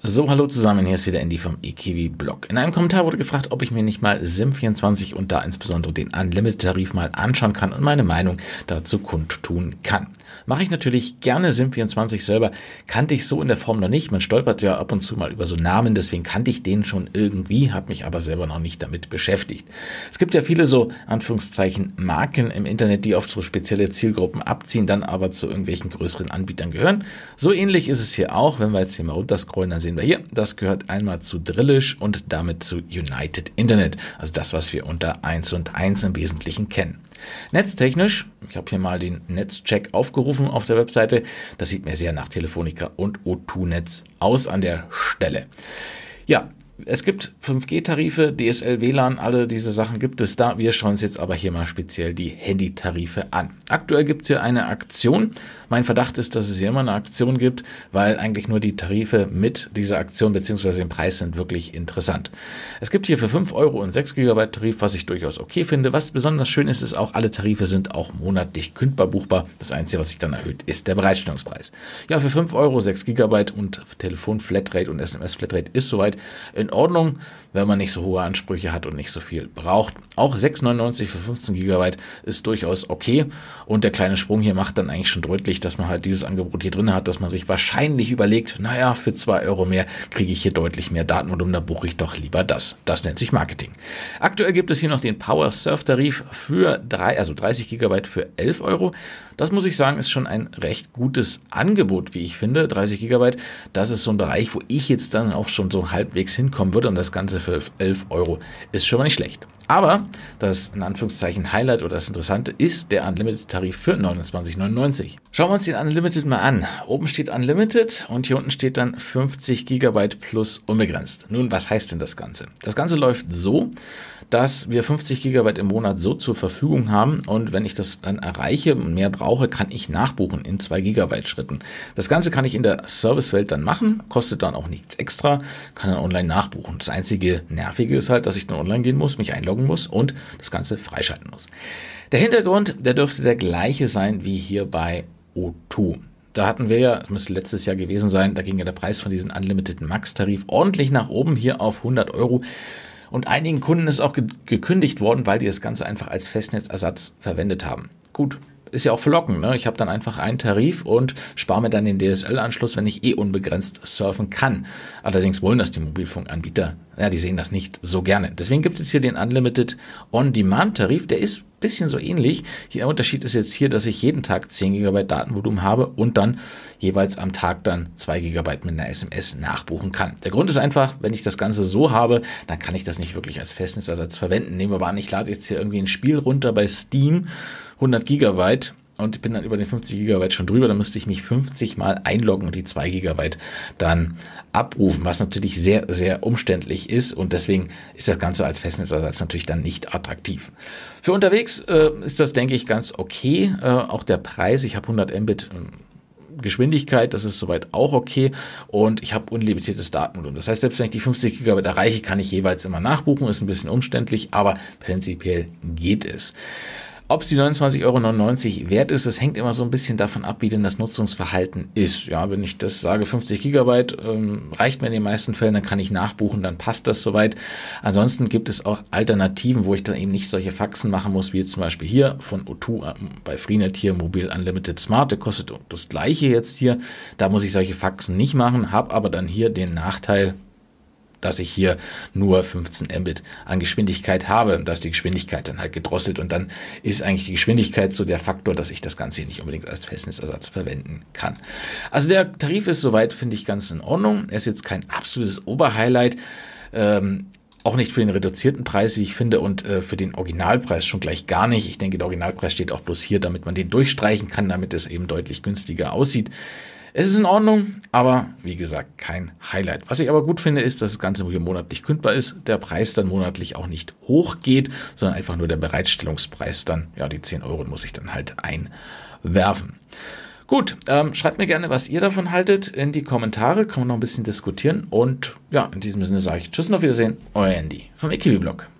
So, hallo zusammen, hier ist wieder Andy vom eKiwi-Blog. In einem Kommentar wurde gefragt, ob ich mir nicht mal SIM24 und da insbesondere den Unlimited-Tarif mal anschauen kann und meine Meinung dazu kundtun kann. Mache ich natürlich gerne. SIM24 selber kannte ich so in der Form noch nicht. Man stolpert ja ab und zu mal über so Namen, deswegen kannte ich den schon irgendwie, habe mich aber selber noch nicht damit beschäftigt. Es gibt ja viele so, Anführungszeichen, Marken im Internet, die oft so spezielle Zielgruppen abziehen, dann aber zu irgendwelchen größeren Anbietern gehören. So ähnlich ist es hier auch. Wenn wir jetzt hier mal runterscrollen, dann sehen wir hier, das gehört einmal zu Drillisch und damit zu United Internet. Also das, was wir unter 1&1 im Wesentlichen kennen. Netztechnisch, ich habe hier mal den Netzcheck aufgerufen auf der Webseite. Das sieht mir sehr nach Telefonica und O2 Netz aus an der Stelle. Ja, es gibt 5G-Tarife, DSL, WLAN, alle diese Sachen gibt es da. Wir schauen uns jetzt aber hier mal speziell die Handytarife an. Aktuell gibt es hier eine Aktion. Mein Verdacht ist, dass es hier immer eine Aktion gibt, weil eigentlich nur die Tarife mit dieser Aktion bzw. dem Preis sind wirklich interessant. Es gibt hier für 5 Euro einen 6 GB Tarif, was ich durchaus okay finde. Was besonders schön ist, ist auch, alle Tarife sind auch monatlich kündbar buchbar. Das Einzige, was sich dann erhöht, ist der Bereitstellungspreis. Ja, für 5 Euro 6 GB und Telefon-Flatrate und SMS-Flatrate ist soweit in Ordnung, wenn man nicht so hohe Ansprüche hat und nicht so viel braucht. Auch 6,99 für 15 GB ist durchaus okay und der kleine Sprung hier macht dann eigentlich schon deutlich, dass man halt dieses Angebot hier drin hat, dass man sich wahrscheinlich überlegt, naja, für 2 Euro mehr kriege ich hier deutlich mehr Datenvolumen, da buche ich doch lieber das. Das nennt sich Marketing. Aktuell gibt es hier noch den Power Surf Tarif für 30 GB für 11 Euro. Das muss ich sagen, ist schon ein recht gutes Angebot, wie ich finde. 30 GB, das ist so ein Bereich, wo ich jetzt dann auch schon so halbwegs hinkommen würde und das Ganze für 11 Euro ist schon mal nicht schlecht. Aber das in Anführungszeichen Highlight oder das Interessante ist der Unlimited-Tarif für 29,99 €. Schauen wir uns den Unlimited mal an. Oben steht Unlimited und hier unten steht dann 50 GB plus unbegrenzt. Nun, was heißt denn das Ganze? Das Ganze läuft so, dass wir 50 GB im Monat so zur Verfügung haben und wenn ich das dann erreiche und mehr brauche, kann ich nachbuchen in 2 GB Schritten. Das Ganze kann ich in der Servicewelt dann machen, kostet dann auch nichts extra, kann dann online nachbuchen. Das einzige Nervige ist halt, dass ich dann online gehen muss, mich einloggen muss und das Ganze freischalten muss. Der Hintergrund, der dürfte der gleiche sein wie hier bei O2. Da hatten wir ja, das müsste letztes Jahr gewesen sein, da ging ja der Preis von diesem Unlimited Max-Tarif ordentlich nach oben, hier auf 100 €. Und einigen Kunden ist auch gekündigt worden, weil die das Ganze einfach als Festnetzersatz verwendet haben. Gut, ist ja auch verlockend, ne? Ich habe dann einfach einen Tarif und spare mir dann den DSL-Anschluss, wenn ich unbegrenzt surfen kann. Allerdings wollen das die Mobilfunkanbieter, ja, die sehen das nicht so gerne. Deswegen gibt es jetzt hier den Unlimited On-Demand-Tarif, der ist ein bisschen so ähnlich. Der Unterschied ist jetzt hier, dass ich jeden Tag 10 GB Datenvolumen habe und dann jeweils am Tag dann 2 GB mit einer SMS nachbuchen kann. Der Grund ist einfach, wenn ich das Ganze so habe, dann kann ich das nicht wirklich als Festnetzersatz verwenden. Nehmen wir mal an, ich lade jetzt hier irgendwie ein Spiel runter bei Steam, 100 GB und bin dann über den 50 GB schon drüber, dann müsste ich mich 50 Mal einloggen und die 2 GB dann abrufen, was natürlich sehr, sehr umständlich ist und deswegen ist das Ganze als Festnetzersatz natürlich dann nicht attraktiv. Für unterwegs ist das, denke ich, ganz okay. Auch der Preis, ich habe 100 Mbit Geschwindigkeit, das ist soweit auch okay und ich habe unlimitiertes Datenvolumen. Das heißt, selbst wenn ich die 50 GB erreiche, kann ich jeweils immer nachbuchen, ist ein bisschen umständlich, aber prinzipiell geht es. Ob es die 29,99 € wert ist, das hängt immer so ein bisschen davon ab, wie denn das Nutzungsverhalten ist. Ja, wenn ich das sage, 50 GB reicht mir in den meisten Fällen, dann kann ich nachbuchen, dann passt das soweit. Ansonsten gibt es auch Alternativen, wo ich dann eben nicht solche Faxen machen muss, wie jetzt zum Beispiel hier von O2 bei Freenet hier, Mobil Unlimited Smart, der kostet das gleiche jetzt hier. Da muss ich solche Faxen nicht machen, habe aber dann hier den Nachteil, dass ich hier nur 15 Mbit an Geschwindigkeit habe. Da ist die Geschwindigkeit dann halt gedrosselt und dann ist eigentlich die Geschwindigkeit so der Faktor, dass ich das Ganze hier nicht unbedingt als Festnetzersatz verwenden kann. Also der Tarif ist soweit, finde ich, ganz in Ordnung. Er ist jetzt kein absolutes Oberhighlight, auch nicht für den reduzierten Preis, wie ich finde, und für den Originalpreis schon gleich gar nicht. Ich denke, der Originalpreis steht auch bloß hier, damit man den durchstreichen kann, damit es eben deutlich günstiger aussieht. Es ist in Ordnung, aber wie gesagt, kein Highlight. Was ich aber gut finde, ist, dass das Ganze hier monatlich kündbar ist, der Preis dann monatlich auch nicht hochgeht, sondern einfach nur der Bereitstellungspreis dann, ja, die 10 € muss ich dann halt einwerfen. Gut, schreibt mir gerne, was ihr davon haltet in die Kommentare, kann man noch ein bisschen diskutieren und ja, in diesem Sinne sage ich Tschüss und auf Wiedersehen, euer Andy vom eKiwi-Blog.